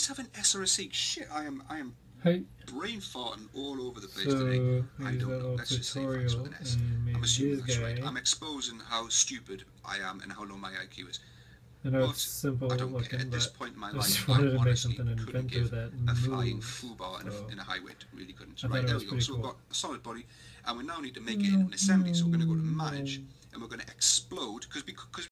least have an S or a C. Shit, I am Hey, brain farting all over the place so today. I use don't that know. little Let's just say facts tutorial with an S. and made I'm assuming this that's guy. right. I'm exposing how stupid I am and how low my IQ is. I know But it's simple I don't looking, care. At this but point in my I just life, I wanted to make honestly something couldn't inventive give that a flying moves. foobar So in a highway. Really couldn't. I thought Right, it there was we go. pretty So we've cool. got a solid body, and we now need to make it into an assembly. So we're going to go to manage, and we're going to explode, because